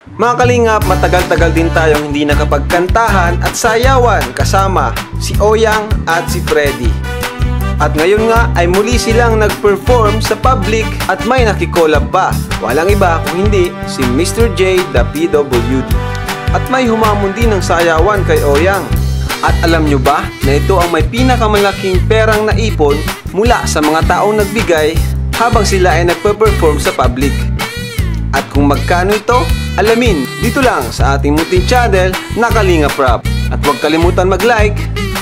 Mga kalingap, matagal-tagal din tayong hindi nakapagkantahan at sayawan kasama si Oyang at si Freddy. At ngayon nga ay muli silang nag-perform sa public at may nakikolab pa. Walang iba kung hindi si Mr. J, the PWD. At may humamon din ng sayawan kay Oyang. At alam nyo ba na ito ang may pinakamalaking perang naipon mula sa mga taong nagbigay habang sila ay nagpe-perform sa public. At kung magkano ito, alamin dito lang sa ating munting channel na Kalingap Rap. At huwag kalimutan mag-like.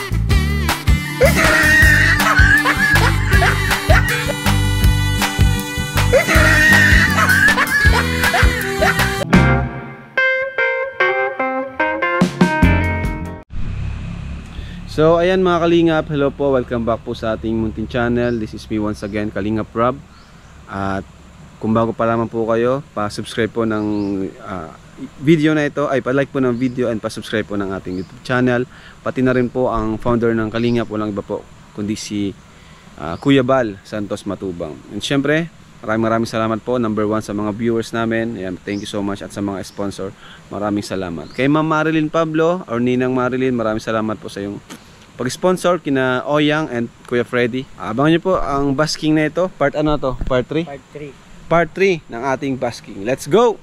So ayan mga Kalingap, hello po, welcome back po sa ating munting channel. This is me once again, Kalingap Rob. At kung bago pa lamang po kayo, pa-subscribe po ng video na ito, ay pa-like po ng video and pa-subscribe po ng ating YouTube channel. Pati na rin po ang founder ng Kalingap, walang iba po kundi si Kuya Bal Santos Matubang. And syempre, maraming salamat po, number 1 sa mga viewers namin. Ayan, thank you so much. At sa mga sponsor, maraming salamat. Kay Ma'am Marilyn Pablo or Ninang Marilyn, maraming salamat po sa yung pag-sponsor kina Oyang and Kuya Freddy. Abangan nyo po ang basking na ito. Part ano to? Part 3? Part 3. Part 3 ng ating basking. Let's go!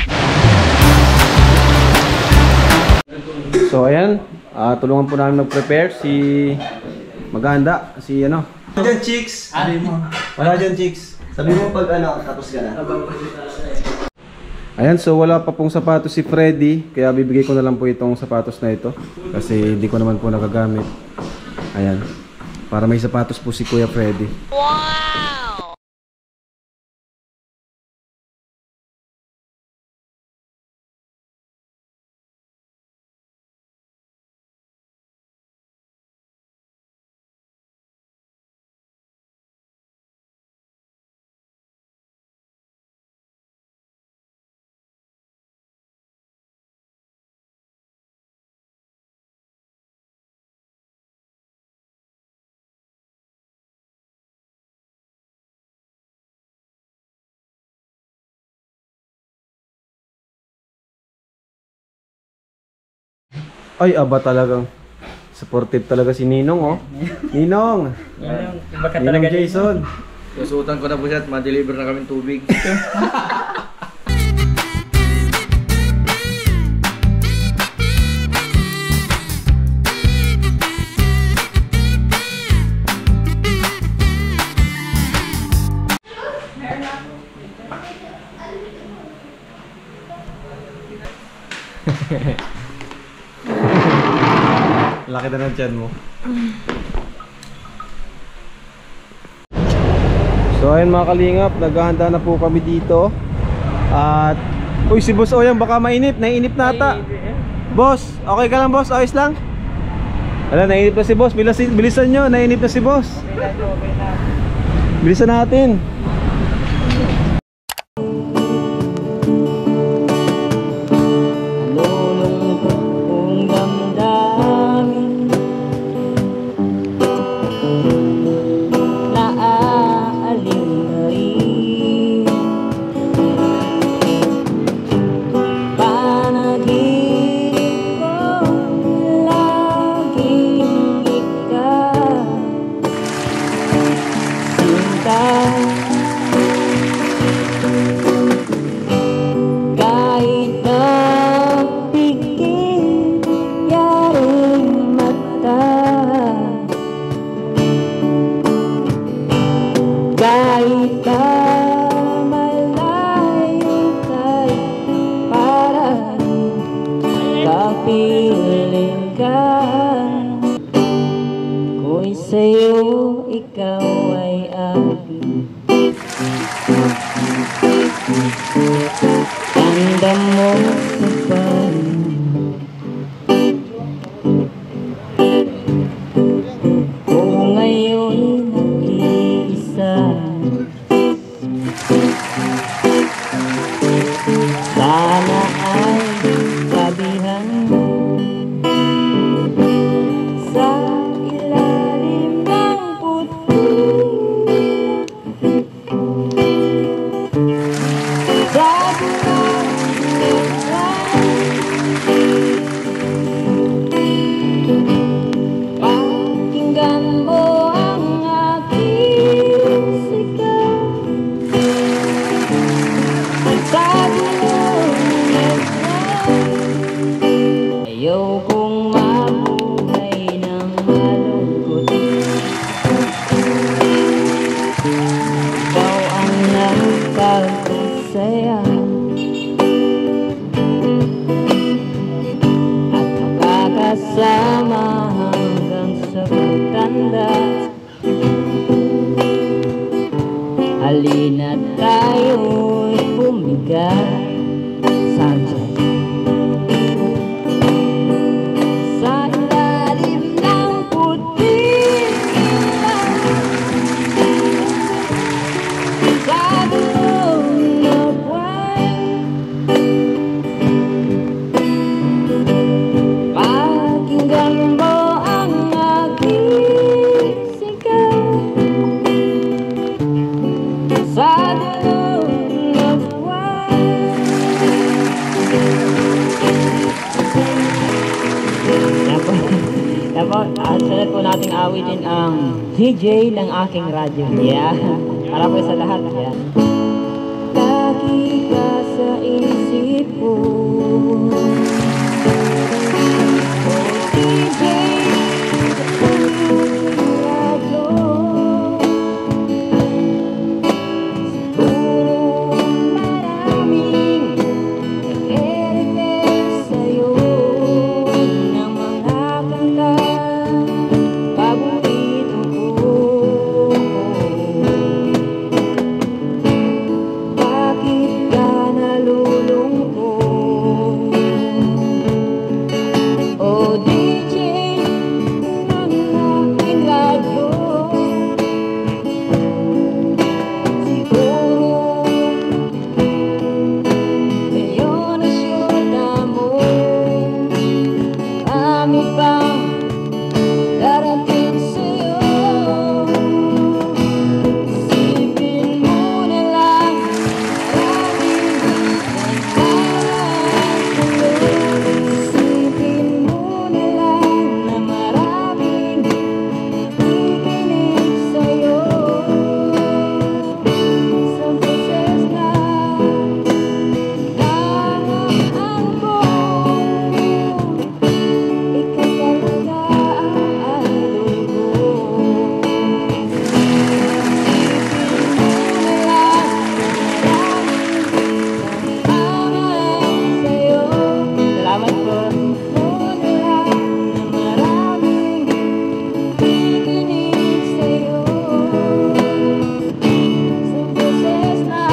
So ayan, tulungan po namin mag-prepare si Maganda, si ano. Wala dyan chicks! Wala dyan chicks! Sabi mo pag ano, tapos ka na. Ayan, so wala pa pong sapatos si Freddy, kaya bibigay ko na lang po itong sapatos na ito kasi hindi ko naman po nagagamit. Ayan, para may sapatos po si Kuya Freddy. Wow! Ay, aba talagang supportive talaga si Ninong, oh. Ninong! Ninong Jason! Susutan ko na po siya at ma-deliver na kami tubig. Laki na ng tiyan mo. So ayun mga Kalingap, naghahanda na po kami dito. At uy, si Boss Oyang baka mainip, naiinip na ata. Boss, okay ka lang boss? Ayos lang? Wala, naiinip na si Boss. Bilisan nyo, naiinip na si Boss. Bilisan natin. Kapiling ka, ko'y sa'yo, ikaw ay akin. Tanda mo sa panahon, kung ngayon nag-iisa, sana ay sabihan mo sa ilalim ng puti. Bago ang halina't tayo'y bumigat. Sanchez. Sa ilalim ng puting ilaw, sa dulo ng buwan, pakinggan mo ang aking sigaw. Sa dulo ng buwan, sunod po nating awitin ang DJ ng aking radyo. Yeah. Para po sa lahat. Yeah. Lagi ka sa isip ko, DJ ng radyo. Siguro maraming nag-e-request sa'yo ng mga kanta paborito ko. Bakit ka nalulungkot? O DJ ng aking radyo, siguro ngayon na syuta mo, kami pang darating sa'yo. Isipin mo na lang maraming nagmamahal sa'yo. Isipin mo na lang na maraming nakikinig sa'yo. Sa boses na hinahangaan ko, ikaw talaga ang idol ko. Salamat po. Maraming nakikinig sa'yo. Sa boses na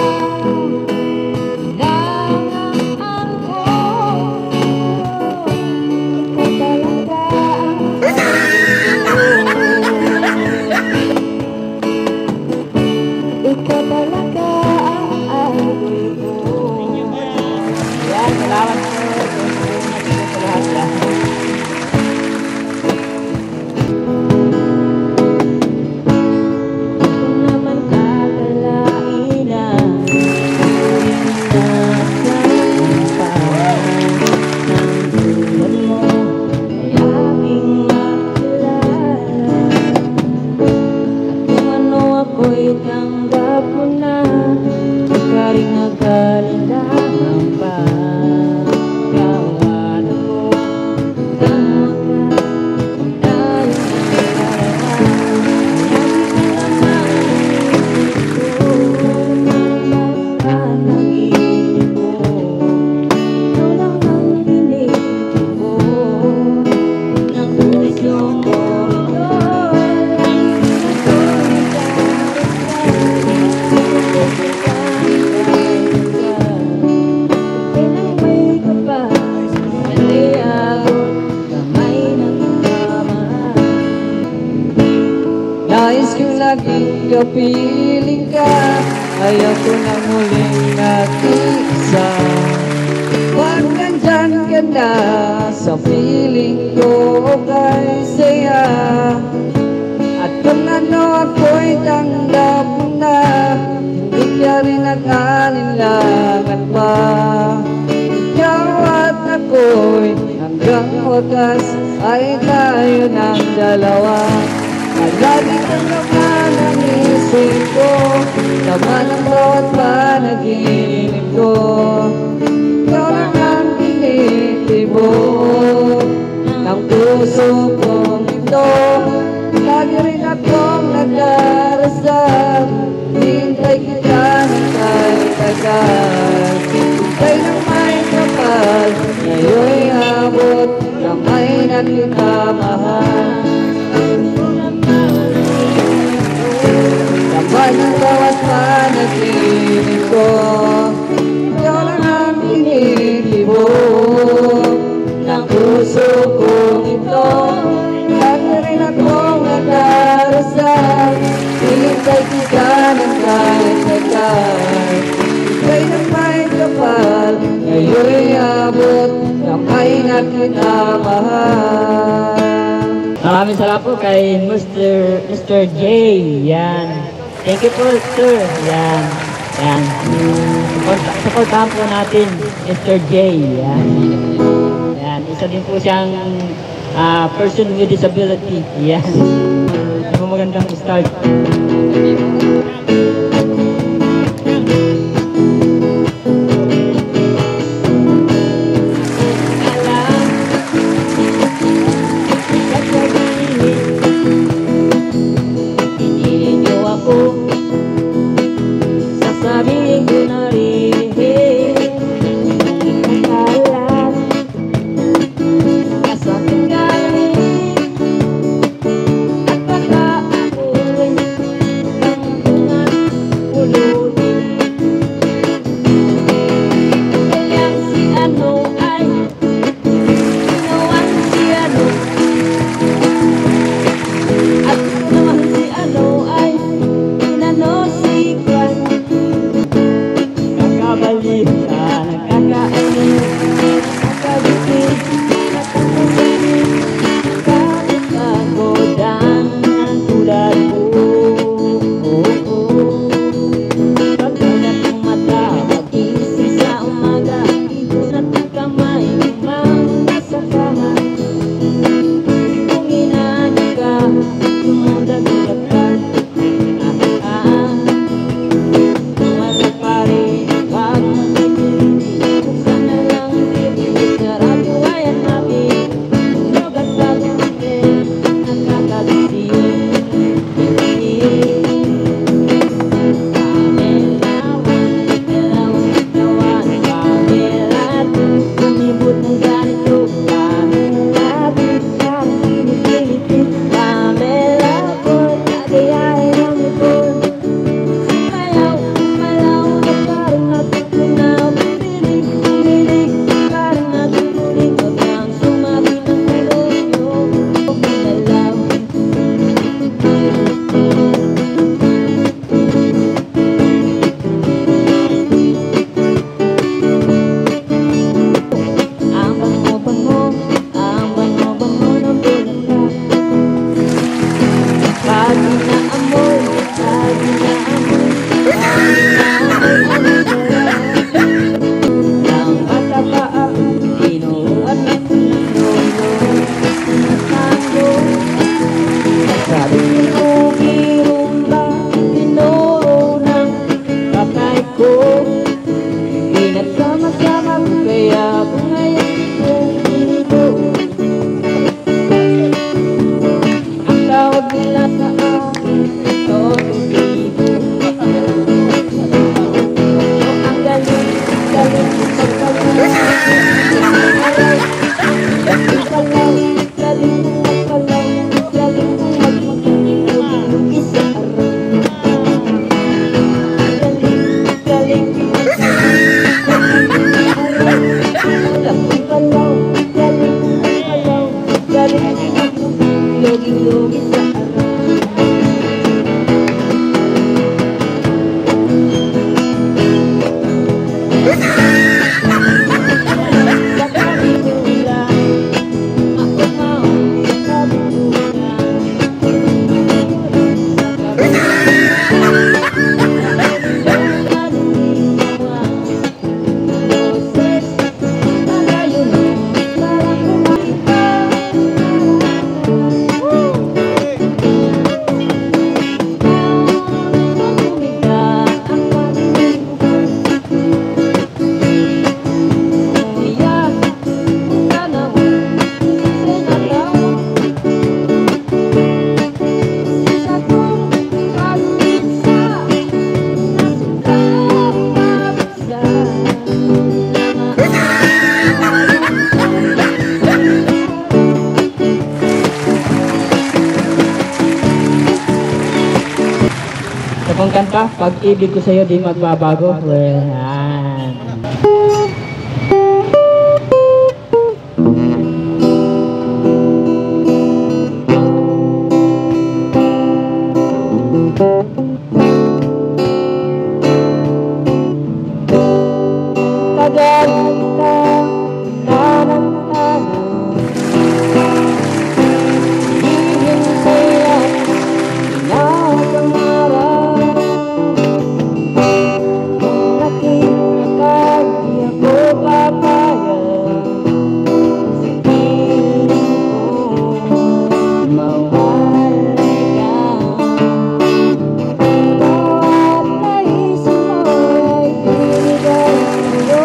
hinahangaan ko, ikaw talaga ang ikaw talaga ang idol ko. Yan, salamat po. Sa lahat yan. Kung naman kakalain na tulad mo ay aking makilala. Kung ano ako'y tanggap mo na, ka rin nagkalinlangan pa. Kawan ako ng wakas, tayo ng karawan. Lagi naman ang isip ko, basta ang isip ko. Ikaw lang ang pinili ko, ng puso mo ito. Nais kong laging kapiling ka, ayaw ko na muling nag-isa. Pag nandyan ka na sa piling ko, kay saya. At kung ano ako'y tanggap mo na, hindi ka rin nag-alinlangan pa. Ikaw at ako'y hanggang wakas ay tayo ng dalawa. Lagi kang naman ang isip ko, laman ang bawat panaginip ko. Ikaw lang ang tinitibok ng puso kong ito. Lagi rin akong nagdarasal, hintay kita ng tagal. Hintay ng may kapal, ngayon'y abot, kamay na kita mahal. Laman ang bawat panaginip Ikaw lang ang inibibog ng puso kong ito. At na rin akong nagdarasal, hinintay kita ng kahit agad. Ika'y nagmay kapal, ngayon'y abot, kamay na kita mahal. Maraming salamat po kay Mr. J. Yan. Thank you po, sir. Yan. Yan. Supportahan po natin Mr. J. Yan. Yan. Isa din po siyang person with disability. Yan. Magandang start. Sasabihin ko na rin, ikalat kasakit galing at baka ako'y kampungan ulutin. Kaya si ano ay ginawan si ano, at naman si ano ay inano si Kwan. Kabalita, nagkakainin, Nakabitid, nakakasinin, kahit pagodang ang tulad ko. Pagkalat ng mata, pag-isip sa umaga, igunat ng kamay, umang sa kama. Kung inaano ka, sumulat ka. Tumalag pa rin, pag magiging kung sana lang bibigit na radyo ay hanapin. Tunog at pag-ibig, nakakalising. Pamelawan, pamelawan, umibot ng ganito. Pamelawan, pamilitin, pamelawan, nagayain ang ipon. Malaw, malaw, na parang natutunaw. Pilig, pilig, parang natutulig. Huwag kang sumabi ng ulo mo. Malaw. Ang bango-bango, ang bango-bango ng bulaklak. Pag inaamoy, pag inaamoy, pag inaamoy ang sarap. Ang bata pa ako, tinuruan ako ng lolo at tango. Sabi ko, girumba, tinuro ng kapay ko. Pinagsama-sama ko, kaya ako ngayon kong ito. Ang tawag nila sa akin, Tototibo. Ang galing, galing, pagpalaw. Galing palaw, galing magpalaw, galing magmaging isa araw. Galing, galing, galing palaw, galing magpalaw, galing magmaging sa araw. Sabi nila, ako maong sabi nila. Sabi nila, boses, malayo ng kanta, pag-ibig ko sa'yo di magbabago. Well, yan. Tagal kita nanantanan, hihing saya pinapangarap. Kung nakita di ako papayag, sa piling ko mawalay ka. Bawat naisip mo ay binigay sa'yo.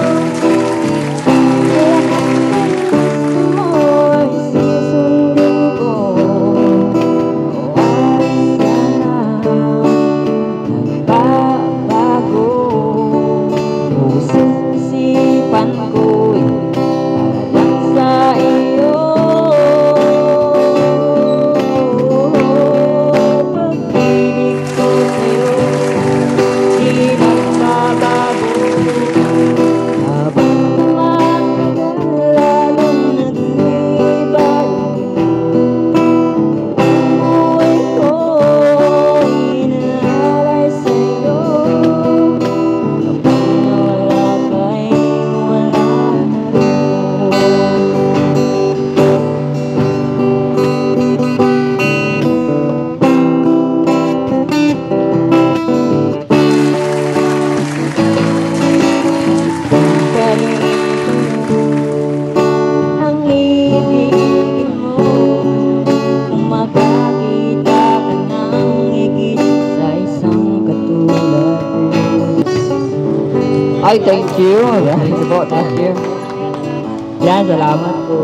Ay, thank you. Thank you po, thank you. Yan, salamat po.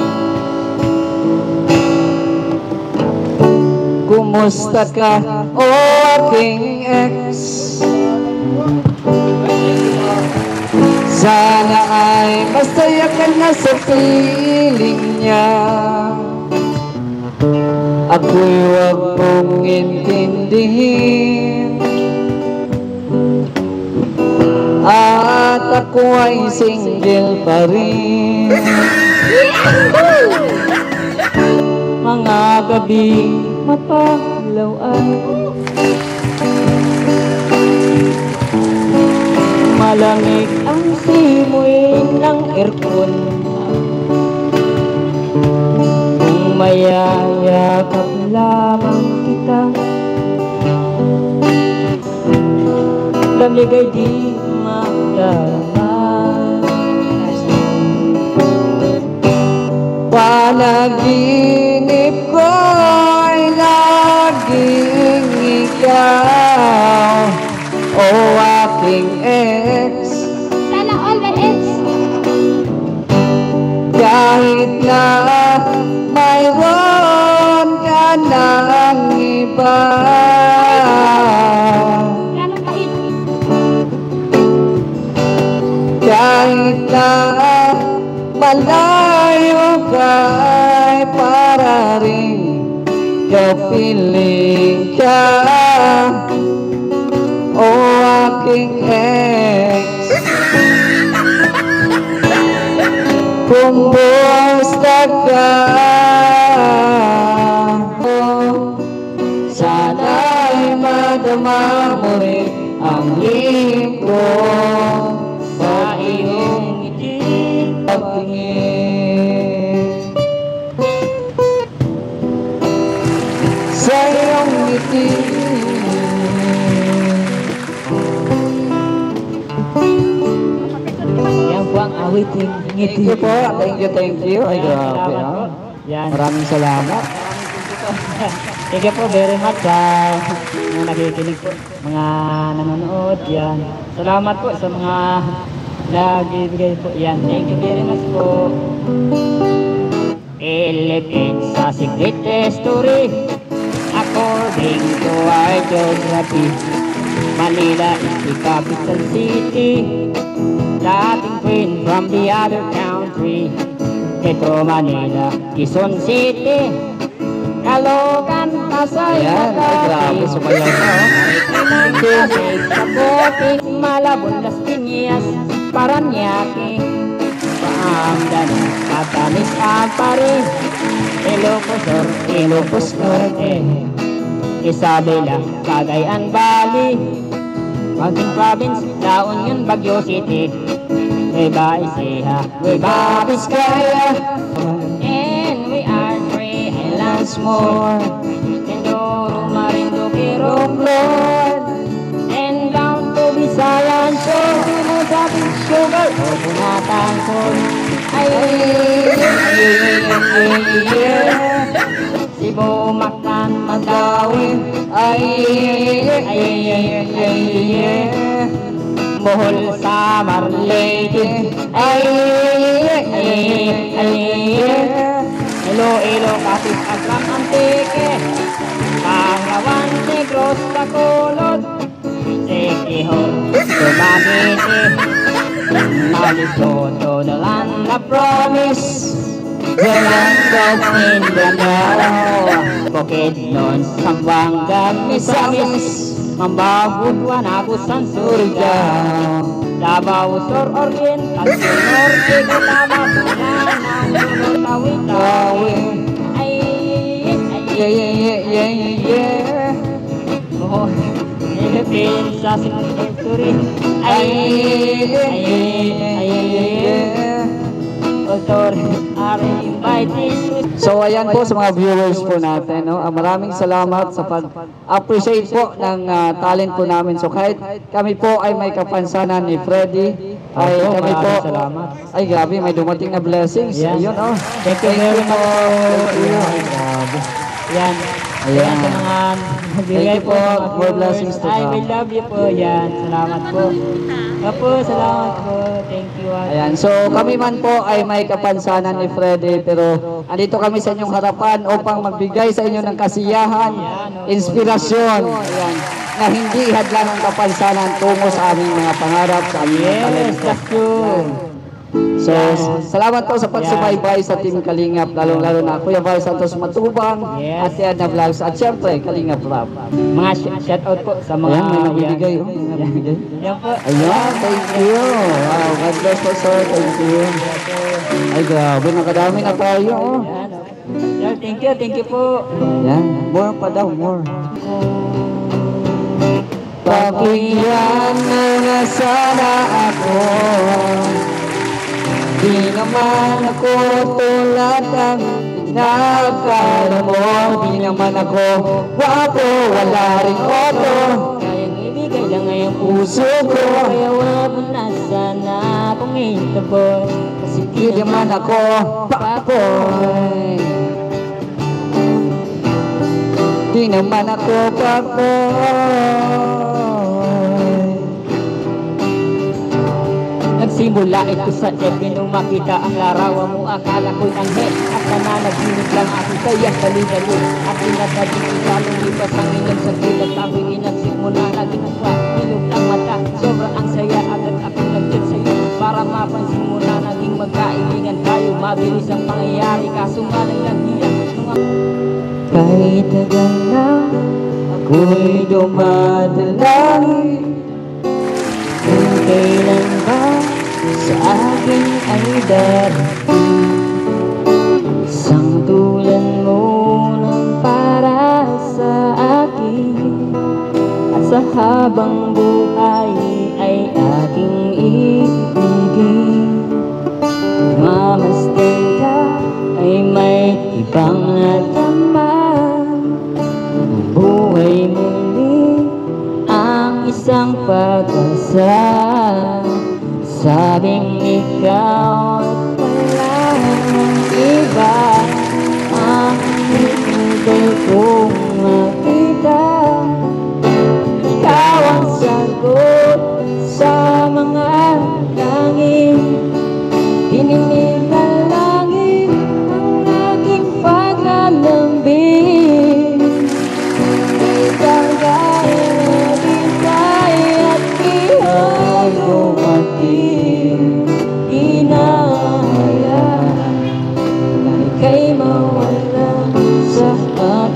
Kumusta ka, o aking ex? Sana ay masaya ka na sa piling niya. Ako'y huwag mong intindihin, at ako ay single pa rin. Mga gabi mapaglaw ay malamig ang simoy ng aircon. Kung mayayakap lamang kita, lamig ay di panaginip ko'y laging ikaw, o aking ex. Sana all my ex. Kahit na mayroon ka ng iba, Ganong kahit. kahit na malayo ka ay para rin kapiling ka, o aking ex. Kumusta ka? Sana'y madama mo rin ang hihim ko sa iyong ngiti pagtingin. Sa iyong ngiti. Yan po ang awiting ngiti. Thank you po, thank you, thank you. Ay, Yan, grabe, salamat no? po. Yan. Maraming salamat. Thank you po very much sa mga nakikinig po, mga nanonood. Yan. Salamat po sa mga nagbibigay po. Yan. Thank you very much po. Philippines sa secret history, according to our geography, Manila is the capital city, dating queen from the other country. Ito Manila, Quezon City, Kalokan kasay Ayan, ay grabe, sumayaw na sa boting malabon las piñas Paranaque Paamdan Katamis ang Paris Ilocos Norte Isabela Cagayan Valley Paging Province La Union Baguio City Nueva Ecija Nueva Vizcaya And we are 3 islands more Mindoro, Marinduque, Romblon And down to Visayan Shore Pinagapit Sugar O Bunatan Sol Ay Cebu, Mactan, Mandawi Bohol, Samar, Leyte Iloilo, Kapit, Aklan, Antique Pangawan, Negros, Bacolod Siquijor, Dumaguete Malisoto, the land of promise The land of Mindanao Bukidnon, Zamboanga, Misamis Mambabud, Wanagusan, Surigao Davao Sur, Oriental Sur, Norte, Gutama, Tulanang, Tawid-tawid Oh, Philippines, sa Century So ayan po sa mga viewers po natin, no? Maraming salamat sa pag-appreciate po ng talent po namin. So kahit kami po ay may kapansanan ni Freddy, ay kami po, ay grabe, may dumating na blessings. Ayun, oh. Thank you very much. Yan. Ayan sa mga nagbigay Thank you po. More blessings to I come. will love you po. Yan. Salamat po. Opo, salamat po. Thank you. Ayan, so kami man po ay may kapansanan ni Freddy, pero andito kami sa inyong harapan upang magbigay sa inyo ng kasiyahan, inspirasyon, ayan, na hindi hadlang ang kapansanan tungo sa aming mga pangarap, sa aming mga Yes, talento. that's true. So, salamat po sa pagsubaybay sa Team Kalingap, lalong-lalo na Kuya Val Santos Matubang, Yes. at Edna Vlogs, at syempre Kalingap Rap. Mga shoutout po sa mga... Ayan, may nabibigay, oh, may nabibigay. Yan po. Ayan, thank you. Wow, God bless po, sir. Thank you. Ay, grabe, nakadami na tayo, oh. Yan, oh. Yan, thank you po. Yan, more pa daw, more. Pabigyan mo na sana ako. Di naman ako tulad ng nakakala mo. Di naman ako wapo, wala rin oto. Kayang ibigay lang ngayong Puso ko, Kaya wag mo na sana akong itabon. Kasi di naman ako papoy. Di naman ako papoy. Nagsimula ito sa Epi nung makita ang larawan mo. Akala ko'y anghel at nananaginip lang ako. Kaya baligali at pinatagin ikalong lipas ang inyong saglit. At ako'y inagsik mo na naging pa. Ilog ang mata, sobra ang saya. Agad ako'y nag-chat sa'yo para mapansin mo na naging magkaibigan tayo. Mabilis ang pangyayari kaso nga lang naghiyak. Kahit tagal na Ako'y dumadalangin kung kailan ba sa akin ay darating isang tulad mo nang para sa akin at sa habang buhay ay aking ibigin. Mamasdan ka ay may ibang nadama. Buhay muli ang isang pag-asa. Sabing ikaw at walang iba ang hinintay kong makita. Ikaw ang sagot sa mga langit. Hininig na langit ang aking paglalambing. Kay tagay na bitay at ihay dumating. Inahayaan na ika'y mawala sa akin.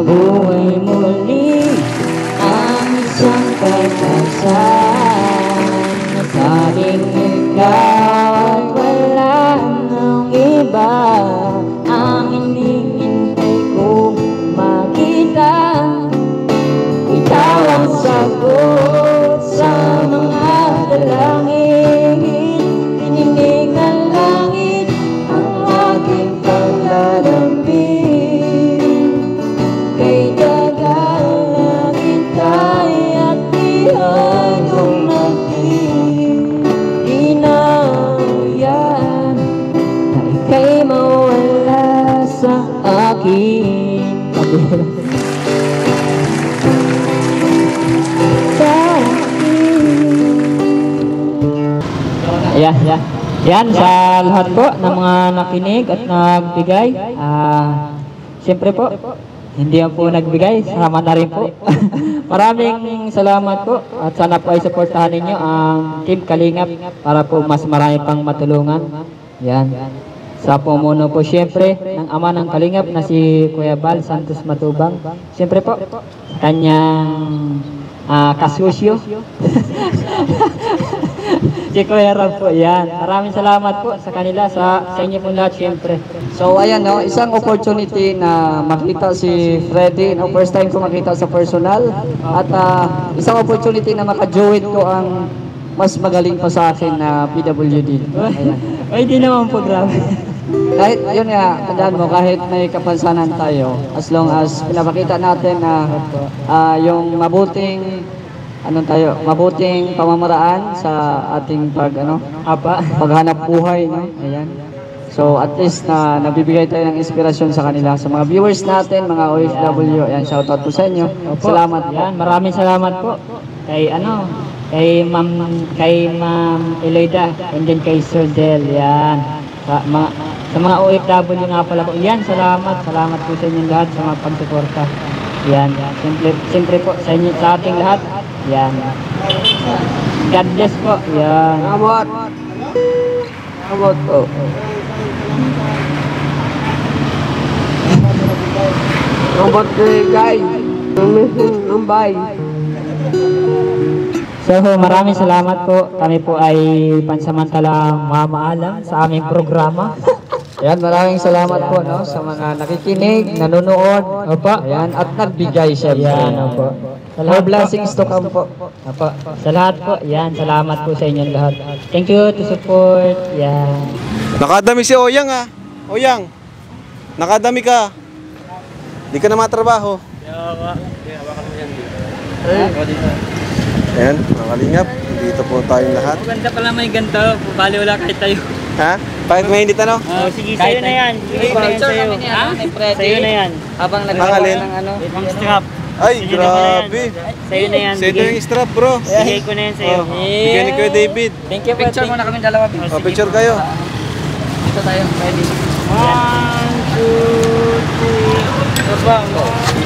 mabuhay muli ang isang pag-asaan. Nasabing ikaw at wala nang iba ang hinihintay kong makita. Ikaw ang sagot sa mga dalangin, tininig ng langit ang aking paglalambing. Kay tagal na kita'y at iyan kong nag-iinayan na ika'y mawala sa akin. Yan sa lahat po ng mga nakinig at nagbigay. Siyempre po, hindi po nagbigay, sama na rin po. Maraming salamat po at sana po ay suportahan ninyo ang Team Kalingap para po mas marami pang matulungan. Yan. Sa pumuno po siyempre ng ama ng Kalingap na si Kuya Bal Santos Matubang. Siyempre po, kanyang kasusyo. Si Kuya Rob po, yan. Maraming salamat po sa kanila, sa inyo po lahat siyempre. So ayan no, isang opportunity na makita si Freddy, no, first time ko makita sa personal at isang opportunity na maka-join ko ang mas magaling pa sa akin na PWD. Ayan. Ay, di naman po, grabe. Kahit yun nga, tandaan mo, kahit may kapansanan tayo, as long as pinapakita natin na yung mabuting mabuting pamamaraan sa ating paghanap buhay, no? Ayan. So at least na nabibigay tayo ng inspirasyon sa kanila, sa mga viewers natin, mga OFW. Ayan, shoutout po sa inyo. Opo. Salamat po. Yan, maraming salamat po kay Ma'am Eloida and then kay Sir Del. Yan. Sa mga OFW nga pala po. Yan, salamat po sa inyong lahat sa mga pagsuporta. Yan. Siyempre po sa inyo, sa ating lahat. Yan. God bless po. Yan. Salamat. Salamat po. Salamat guys. Nambay. So maraming salamat po. Kami po ay pansamantalang mamaalam sa aming programa. Ayan, maraming salamat po no sa mga nakikinig, nanonood. Opo. Ayan, at nagbigay siya. Yan, opo. More blessings to come po. Opo. Sa lahat po, yan, salamat po sa inyong lahat. Thank you to support. Yan. Nakadami si Oyang ah. Oyang, nakadami ka. Di ka na matrabaho. Ayan, mga kalingap. Dito po tayong lahat. Maganda pala may ganito. Bali wala kahit tayo. Ha? Bakit may hindi tanong? Sige, sa'yo na yan. Sige, sa'yo. Sa'yo na yan. Habang Nangalin? Ang strap. Ay, grabe. Sa'yo na yan. Sa ito yung strap bro. Bigay ko na yan sa'yo. Bigyan ni Kuya David. Thank you po. Picture muna kami dalawa. O, picture kayo. Ito tayo. Ready. 1, 2, 3.